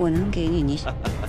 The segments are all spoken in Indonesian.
我能给你，你。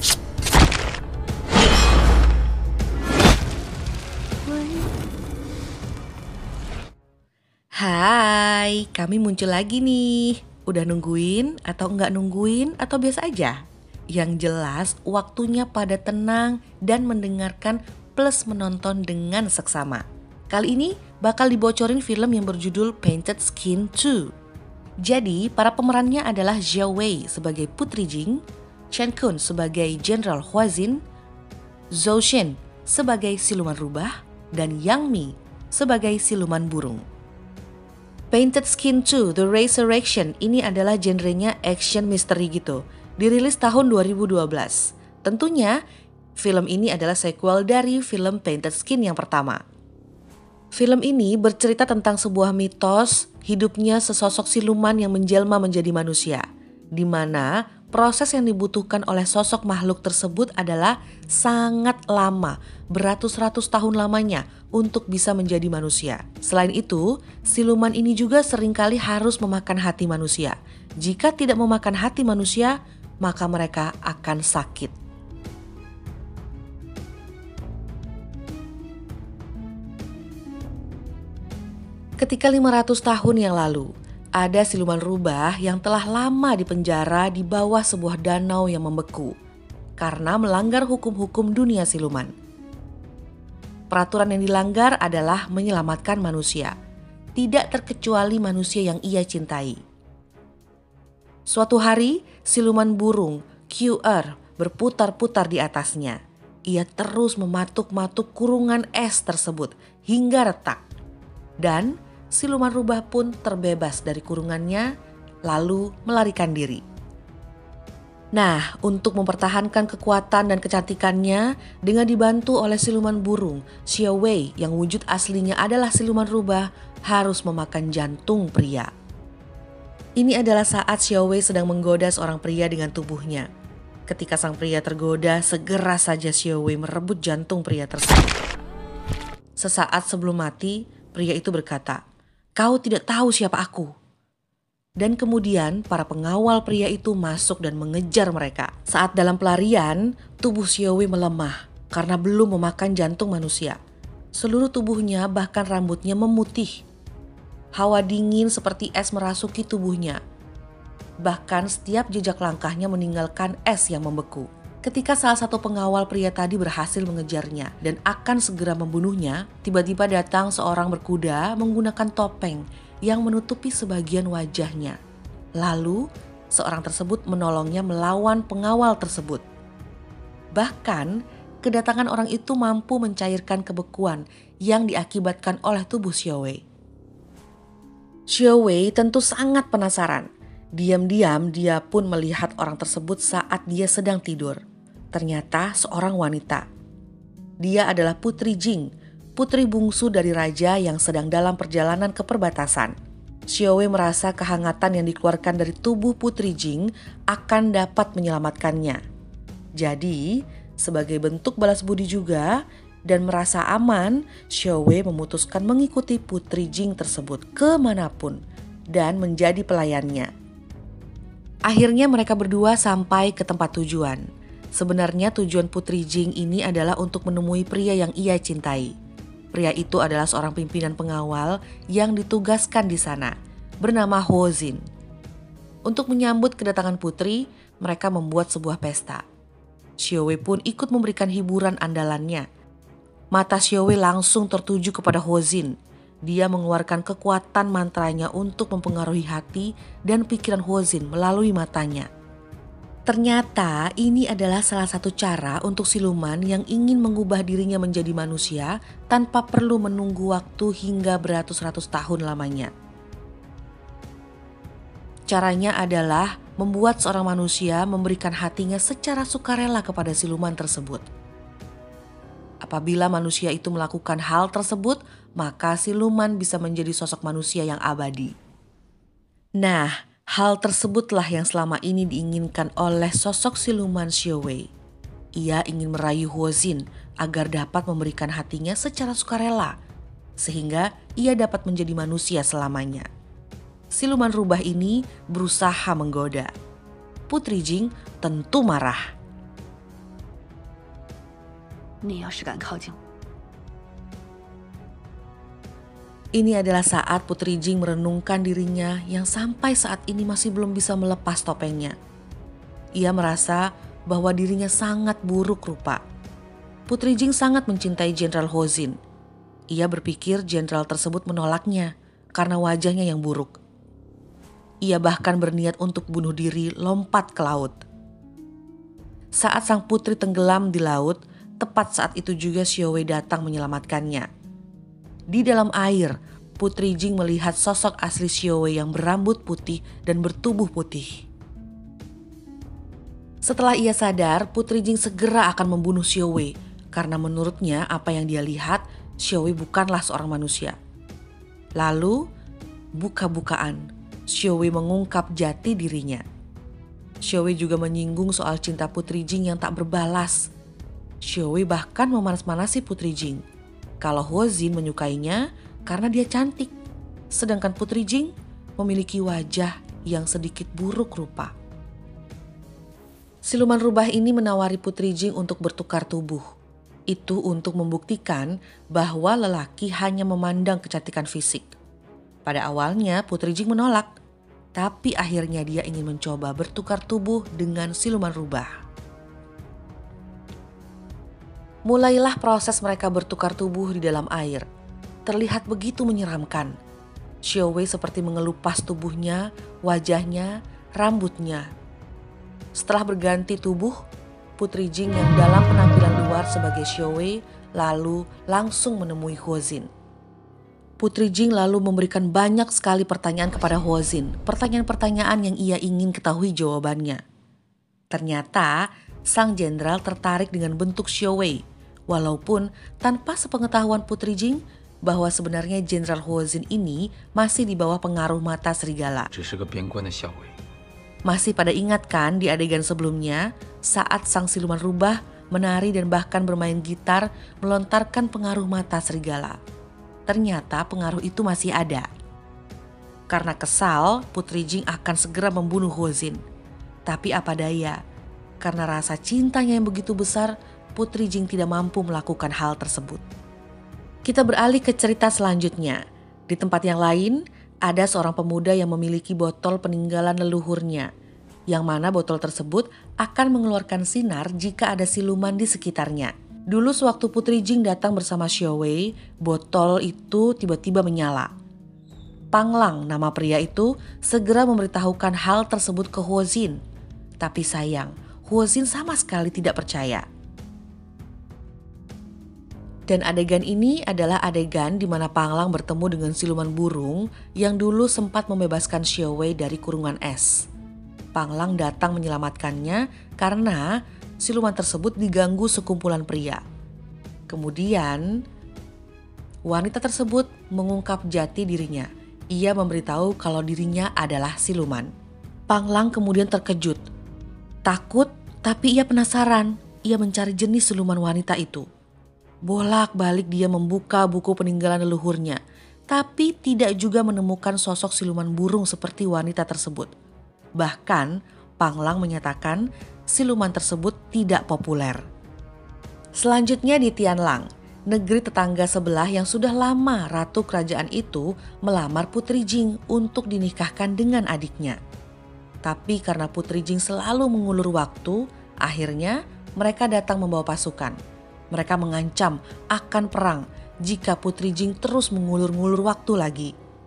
Hai, kami muncul lagi nih. Udah nungguin atau nggak nungguin atau biasa aja? Yang jelas waktunya pada tenang dan mendengarkan plus menonton dengan seksama. Kali ini bakal dibocorin film yang berjudul Painted Skin 2. Jadi para pemerannya adalah Zhao Wei sebagai Putri Jing, Chen Kun sebagai Jenderal Huazin, Zhou Shen sebagai siluman rubah, dan Yang Mi sebagai siluman burung. Painted Skin 2 The Resurrection ini adalah genrenya action misteri gitu. Dirilis tahun 2012. Tentunya film ini adalah sequel dari film Painted Skin yang pertama. Film ini bercerita tentang sebuah mitos hidupnya sesosok siluman yang menjelma menjadi manusia, di mana proses yang dibutuhkan oleh sosok makhluk tersebut adalah sangat lama, beratus-ratus tahun lamanya untuk bisa menjadi manusia. Selain itu, siluman ini juga seringkali harus memakan hati manusia. Jika tidak memakan hati manusia, maka mereka akan sakit. Ketika 500 tahun yang lalu, ada siluman rubah yang telah lama dipenjara di bawah sebuah danau yang membeku karena melanggar hukum-hukum dunia siluman. Peraturan yang dilanggar adalah menyelamatkan manusia, tidak terkecuali manusia yang ia cintai. Suatu hari, siluman burung QR berputar-putar di atasnya. Ia terus mematuk-matuk kurungan es tersebut hingga retak. Dan siluman rubah pun terbebas dari kurungannya, lalu melarikan diri. Nah, untuk mempertahankan kekuatan dan kecantikannya, dengan dibantu oleh siluman burung, Zhao Wei yang wujud aslinya adalah siluman rubah harus memakan jantung pria. Ini adalah saat Zhao Wei sedang menggoda seorang pria dengan tubuhnya. Ketika sang pria tergoda, segera saja Zhao Wei merebut jantung pria tersebut. Sesaat sebelum mati, pria itu berkata, "Kau tidak tahu siapa aku." Dan kemudian para pengawal pria itu masuk dan mengejar mereka. Saat dalam pelarian, tubuh Zhao Wei melemah karena belum memakan jantung manusia. Seluruh tubuhnya bahkan rambutnya memutih. Hawa dingin seperti es merasuki tubuhnya. Bahkan setiap jejak langkahnya meninggalkan es yang membeku. Ketika salah satu pengawal pria tadi berhasil mengejarnya dan akan segera membunuhnya, tiba-tiba datang seorang berkuda menggunakan topeng yang menutupi sebagian wajahnya. Lalu, seorang tersebut menolongnya melawan pengawal tersebut. Bahkan, kedatangan orang itu mampu mencairkan kebekuan yang diakibatkan oleh tubuh Zhao Wei. Zhao Wei tentu sangat penasaran. Diam-diam dia pun melihat orang tersebut saat dia sedang tidur. Ternyata seorang wanita. Dia adalah Putri Jing, putri bungsu dari raja yang sedang dalam perjalanan ke perbatasan. Zhao Wei merasa kehangatan yang dikeluarkan dari tubuh Putri Jing akan dapat menyelamatkannya. Jadi, sebagai bentuk balas budi juga dan merasa aman, Zhao Wei memutuskan mengikuti Putri Jing tersebut kemanapun dan menjadi pelayannya. Akhirnya mereka berdua sampai ke tempat tujuan. Sebenarnya tujuan Putri Jing ini adalah untuk menemui pria yang ia cintai. Pria itu adalah seorang pimpinan pengawal yang ditugaskan di sana, bernama Huazin. Untuk menyambut kedatangan putri, mereka membuat sebuah pesta. Zhao Wei pun ikut memberikan hiburan andalannya. Mata Zhao Wei langsung tertuju kepada Huazin. Dia mengeluarkan kekuatan mantranya untuk mempengaruhi hati dan pikiran Huazin melalui matanya. Ternyata ini adalah salah satu cara untuk siluman yang ingin mengubah dirinya menjadi manusia tanpa perlu menunggu waktu hingga beratus-ratus tahun lamanya. Caranya adalah membuat seorang manusia memberikan hatinya secara sukarela kepada siluman tersebut. Apabila manusia itu melakukan hal tersebut, maka siluman bisa menjadi sosok manusia yang abadi. Nah, hal tersebutlah yang selama ini diinginkan oleh sosok siluman Zhao Wei. Ia ingin merayu Huazin agar dapat memberikan hatinya secara sukarela, sehingga ia dapat menjadi manusia selamanya. Siluman rubah ini berusaha menggoda. Putri Jing tentu marah. 你要是敢靠近我， Ini adalah saat Putri Jing merenungkan dirinya yang sampai saat ini masih belum bisa melepas topengnya. Ia merasa bahwa dirinya sangat buruk rupa. Putri Jing sangat mencintai Jenderal Hozin. Ia berpikir jenderal tersebut menolaknya karena wajahnya yang buruk. Ia bahkan berniat untuk bunuh diri lompat ke laut. Saat sang putri tenggelam di laut, tepat saat itu juga Xiao Wei datang menyelamatkannya. Di dalam air, Putri Jing melihat sosok asli Xiao Wei yang berambut putih dan bertubuh putih. Setelah ia sadar, Putri Jing segera akan membunuh Xiao Wei karena menurutnya apa yang dia lihat, Xiao Wei bukanlah seorang manusia. Lalu, buka-bukaan, Xiao Wei mengungkap jati dirinya. Xiao Wei juga menyinggung soal cinta Putri Jing yang tak berbalas. Xiao Wei bahkan memanas-manasi Putri Jing kalau Hozin menyukainya karena dia cantik, sedangkan Putri Jing memiliki wajah yang sedikit buruk rupa. Siluman rubah ini menawari Putri Jing untuk bertukar tubuh. Itu untuk membuktikan bahwa lelaki hanya memandang kecantikan fisik. Pada awalnya Putri Jing menolak, tapi akhirnya dia ingin mencoba bertukar tubuh dengan siluman rubah. Mulailah proses mereka bertukar tubuh di dalam air. Terlihat begitu menyeramkan. Xiao Wei seperti mengelupas tubuhnya, wajahnya, rambutnya. Setelah berganti tubuh, Putri Jing yang dalam penampilan luar sebagai Xiao Wei lalu langsung menemui Hozin. Putri Jing lalu memberikan banyak sekali pertanyaan kepada Hozin, pertanyaan-pertanyaan yang ia ingin ketahui jawabannya. Ternyata sang jenderal tertarik dengan bentuk Xiao Wei, walaupun tanpa sepengetahuan Putri Jing bahwa sebenarnya Jenderal Hozin ini masih di bawah pengaruh mata serigala. Masih pada ingat kan di adegan sebelumnya saat sang siluman rubah menari dan bahkan bermain gitar melontarkan pengaruh mata serigala. Ternyata pengaruh itu masih ada. Karena kesal, Putri Jing akan segera membunuh Hozin. Tapi apa daya, karena rasa cintanya yang begitu besar, Putri Jing tidak mampu melakukan hal tersebut. Kita beralih ke cerita selanjutnya. Di tempat yang lain, ada seorang pemuda yang memiliki botol peninggalan leluhurnya, yang mana botol tersebut akan mengeluarkan sinar jika ada siluman di sekitarnya. Dulu sewaktu Putri Jing datang bersama Xiao Wei, botol itu tiba-tiba menyala. Panglang, nama pria itu, segera memberitahukan hal tersebut ke Hozin. Tapi sayang, Hozin sama sekali tidak percaya. Dan adegan ini adalah adegan di mana Panglang bertemu dengan siluman burung yang dulu sempat membebaskan Xiao Wei dari kurungan es. Panglang datang menyelamatkannya karena siluman tersebut diganggu sekumpulan pria. Kemudian wanita tersebut mengungkap jati dirinya. Ia memberitahu kalau dirinya adalah siluman. Panglang kemudian terkejut. Takut, tapi ia penasaran. Ia mencari jenis siluman wanita itu. Bolak-balik dia membuka buku peninggalan leluhurnya, tapi tidak juga menemukan sosok siluman burung seperti wanita tersebut. Bahkan, Panglang menyatakan siluman tersebut tidak populer. Selanjutnya di Tianlang, negeri tetangga sebelah yang sudah lama ratu kerajaan itu melamar Putri Jing untuk dinikahkan dengan adiknya. Tapi karena Putri Jing selalu mengulur waktu, akhirnya mereka datang membawa pasukan. Mereka mengancam akan perang jika Putri Jing terus mengulur-ngulur waktu lagi.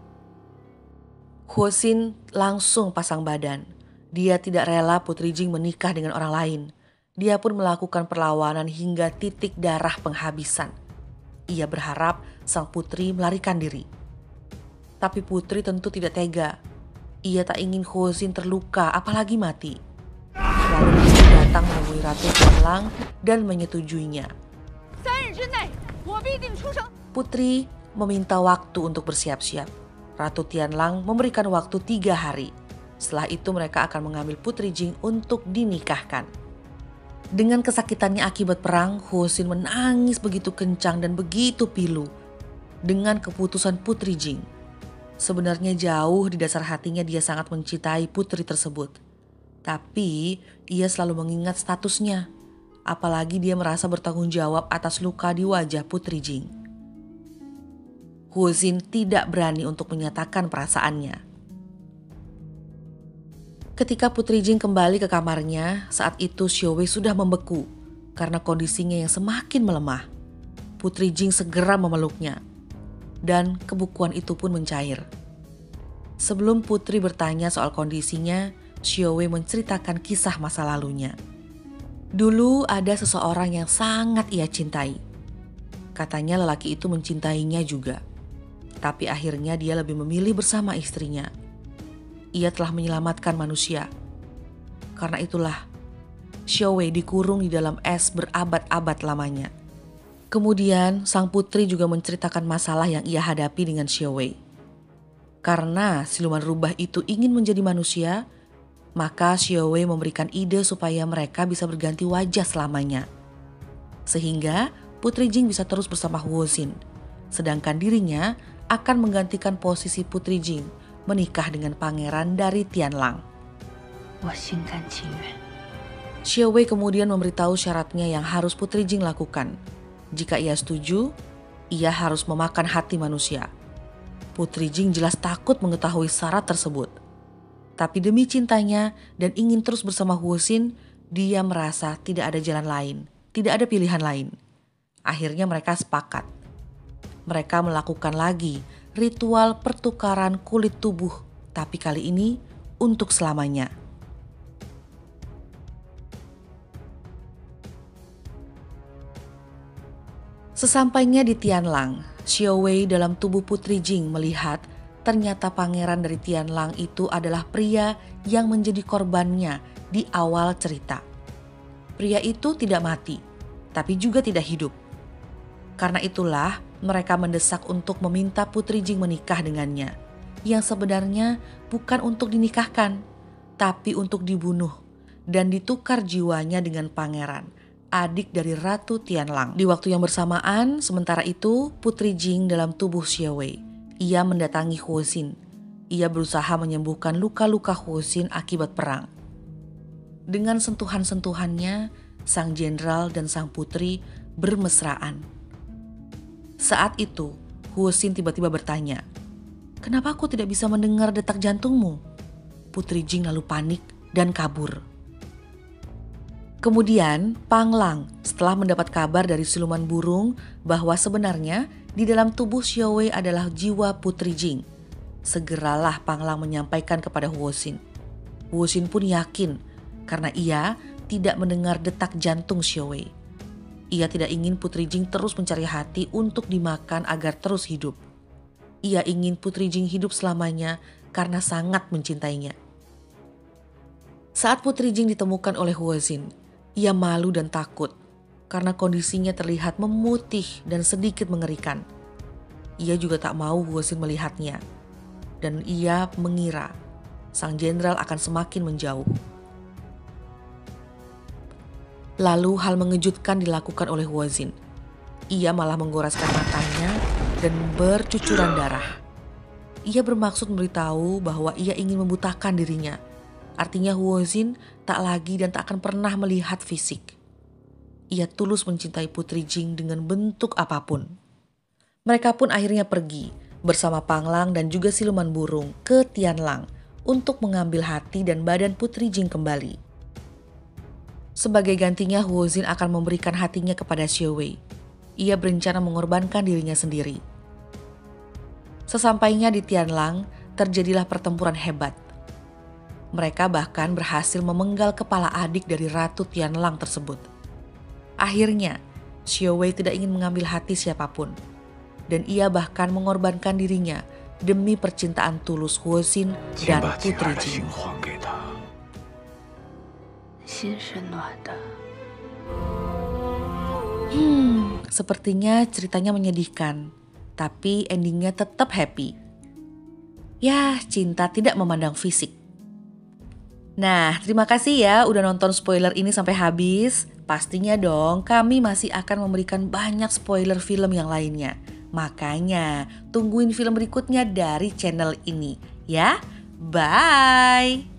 Hozin langsung pasang badan. Dia tidak rela Putri Jing menikah dengan orang lain. Dia pun melakukan perlawanan hingga titik darah penghabisan. Ia berharap sang putri melarikan diri. Tapi Putri tentu tidak tega. Ia tak ingin Hozin terluka apalagi mati. Lalu dia datang menemui Ratu Tianlang dan menyetujuinya. Putri meminta waktu untuk bersiap-siap. Ratu Tianlang memberikan waktu 3 hari. Setelah itu mereka akan mengambil Putri Jing untuk dinikahkan. Dengan kesakitannya akibat perang, Hozin menangis begitu kencang dan begitu pilu dengan keputusan Putri Jing. Sebenarnya jauh di dasar hatinya dia sangat mencintai putri tersebut. Tapi ia selalu mengingat statusnya. Apalagi dia merasa bertanggung jawab atas luka di wajah Putri Jing. Huo Xin tidak berani untuk menyatakan perasaannya. Ketika Putri Jing kembali ke kamarnya, saat itu Xiao Wei sudah membeku karena kondisinya yang semakin melemah. Putri Jing segera memeluknya dan kebekuan itu pun mencair. Sebelum Putri bertanya soal kondisinya, Xiao Wei menceritakan kisah masa lalunya. Dulu ada seseorang yang sangat ia cintai. Katanya lelaki itu mencintainya juga. Tapi akhirnya dia lebih memilih bersama istrinya. Ia telah menyelamatkan manusia. Karena itulah, Xiao Wei dikurung di dalam es berabad-abad lamanya. Kemudian sang putri juga menceritakan masalah yang ia hadapi dengan Xiao Wei. Karena siluman rubah itu ingin menjadi manusia, maka Xiao Wei memberikan ide supaya mereka bisa berganti wajah selamanya. Sehingga Putri Jing bisa terus bersama Huo Xin. Sedangkan dirinya akan menggantikan posisi Putri Jing menikah dengan pangeran dari Tianlang. Xiao Wei kemudian memberitahu syaratnya yang harus Putri Jing lakukan. Jika ia setuju, ia harus memakan hati manusia. Putri Jing jelas takut mengetahui syarat tersebut. Tapi demi cintanya dan ingin terus bersama Huo Xin, dia merasa tidak ada jalan lain, tidak ada pilihan lain. Akhirnya mereka sepakat. Mereka melakukan lagi ritual pertukaran kulit tubuh, tapi kali ini untuk selamanya. Sesampainya di Tianlang, Xiao Wei dalam tubuh Putri Jing melihat ternyata pangeran dari Tianlang itu adalah pria yang menjadi korbannya di awal cerita. Pria itu tidak mati, tapi juga tidak hidup. Karena itulah mereka mendesak untuk meminta Putri Jing menikah dengannya. Yang sebenarnya bukan untuk dinikahkan, tapi untuk dibunuh dan ditukar jiwanya dengan pangeran, adik dari Ratu Tianlang. Di waktu yang bersamaan, sementara itu Putri Jing dalam tubuh Xiao Wei. Ia mendatangi Huo Xin. Ia berusaha menyembuhkan luka-luka Huo Xin akibat perang. Dengan sentuhan-sentuhannya, sang jenderal dan sang putri bermesraan. Saat itu, Huo Xin tiba-tiba bertanya, "Kenapa aku tidak bisa mendengar detak jantungmu?" Putri Jing lalu panik dan kabur. Kemudian Pang Lang setelah mendapat kabar dari siluman burung bahwa sebenarnya di dalam tubuh Xiao Wei adalah jiwa Putri Jing. Segeralah Pang Lang menyampaikan kepada Huo Xin. Huo Xin pun yakin karena ia tidak mendengar detak jantung Xiao Wei. Ia tidak ingin Putri Jing terus mencari hati untuk dimakan agar terus hidup. Ia ingin Putri Jing hidup selamanya karena sangat mencintainya. Saat Putri Jing ditemukan oleh Huo Xin, ia malu dan takut karena kondisinya terlihat memutih dan sedikit mengerikan. Ia juga tak mau Huo Xin melihatnya dan ia mengira sang jenderal akan semakin menjauh. Lalu hal mengejutkan dilakukan oleh Huo Xin. Ia malah menggoreskan matanya dan bercucuran darah. Ia bermaksud memberitahu bahwa ia ingin membutakan dirinya. Artinya Huo Xin tak lagi dan tak akan pernah melihat fisik. Ia tulus mencintai Putri Jing dengan bentuk apapun. Mereka pun akhirnya pergi bersama Pang Lang dan juga siluman burung ke Tianlang untuk mengambil hati dan badan Putri Jing kembali. Sebagai gantinya Huo Xin akan memberikan hatinya kepada Xiao Wei. Ia berencana mengorbankan dirinya sendiri. Sesampainya di Tianlang, terjadilah pertempuran hebat. Mereka bahkan berhasil memenggal kepala adik dari Ratu Tianlang tersebut. Akhirnya, Xiao Wei tidak ingin mengambil hati siapapun. Dan ia bahkan mengorbankan dirinya demi percintaan tulus Huo Xin dan Putri Jing. Sepertinya ceritanya menyedihkan, tapi endingnya tetap happy. Ya, cinta tidak memandang fisik. Nah, terima kasih ya udah nonton spoiler ini sampai habis. Pastinya dong, kami masih akan memberikan banyak spoiler film yang lainnya. Makanya, tungguin film berikutnya dari channel ini, ya. Bye!